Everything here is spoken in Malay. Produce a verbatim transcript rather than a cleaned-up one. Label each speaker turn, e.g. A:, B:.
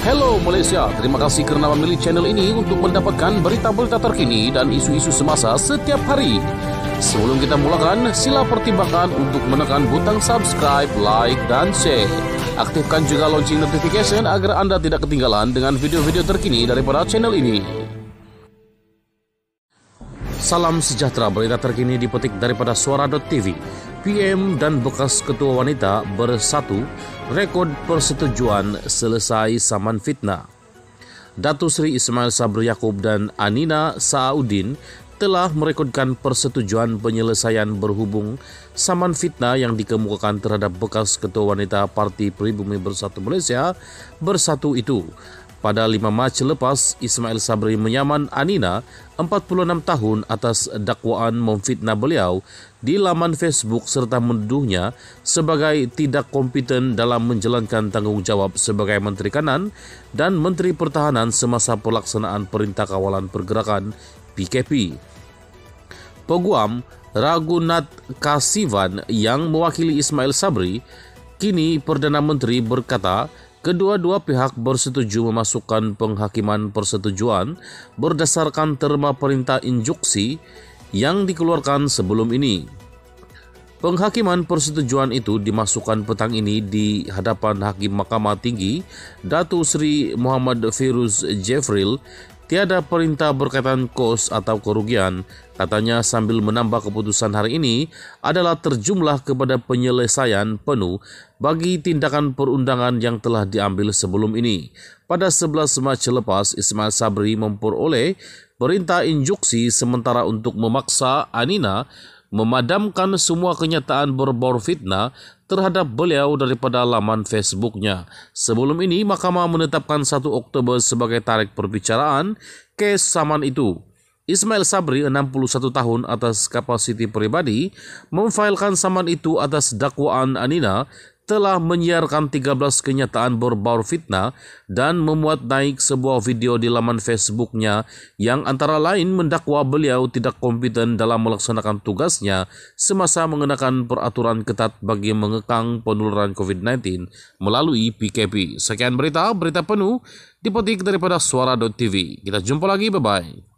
A: Hello Malaysia, terima kasih kerana memilih channel ini untuk mendapatkan berita-berita terkini dan isu-isu semasa setiap hari. Sebelum kita mulakan, sila pertimbangkan untuk menekan butang subscribe, like dan share. Aktifkan juga lonceng notification agar anda tidak ketinggalan dengan video-video terkini daripada channel ini. Salam sejahtera, berita terkini dipetik daripada Suara dot T V. P M dan bekas ketua wanita bersatu, rekod persetujuan selesai saman fitnah. Datuk Seri Ismail Sabri Yaakob dan Anina Sa'uddin telah merekodkan persetujuan penyelesaian berhubung saman fitnah yang dikemukakan terhadap bekas ketua wanita Parti Peribumi Bersatu Malaysia bersatu itu. Pada lima Mac lepas, Ismail Sabri menyaman Anina, empat puluh enam tahun, atas dakwaan memfitnah beliau di laman Facebook serta menuduhnya sebagai tidak kompeten dalam menjalankan tanggungjawab sebagai Menteri Kanan dan Menteri Pertahanan semasa pelaksanaan Perintah Kawalan Pergerakan P K P. Peguam Raghunath Kasivan yang mewakili Ismail Sabri, kini Perdana Menteri, berkata kedua-dua pihak bersetuju memasukkan penghakiman persetujuan berdasarkan terma perintah injuksi yang dikeluarkan sebelum ini. Penghakiman persetujuan itu dimasukkan petang ini di hadapan Hakim Mahkamah Tinggi Datuk Seri Muhammad Firuz Jefril. Tiada perintah berkaitan kos atau kerugian, katanya, sambil menambah keputusan hari ini adalah terjumlah kepada penyelesaian penuh bagi tindakan perundangan yang telah diambil sebelum ini. Pada sebelas Mac lepas, Ismail Sabri memperoleh perintah injuksi sementara untuk memaksa Anina memadamkan semua kenyataan berbau fitnah terhadap beliau daripada laman Facebooknya. Sebelum ini, Mahkamah menetapkan satu Oktober sebagai tarikh perbicaraan kes saman itu. Ismail Sabri, enam puluh satu tahun, atas kapasiti peribadi memfailkan saman itu atas dakwaan Anina telah menyiarkan tiga belas kenyataan berbau fitnah dan memuat naik sebuah video di laman Facebooknya yang antara lain mendakwa beliau tidak kompeten dalam melaksanakan tugasnya semasa mengenakan peraturan ketat bagi mengekang penularan COVID sembilan belas melalui P K P. Sekian berita, berita penuh dipetik daripada Suara dot T V. Kita jumpa lagi, bye-bye.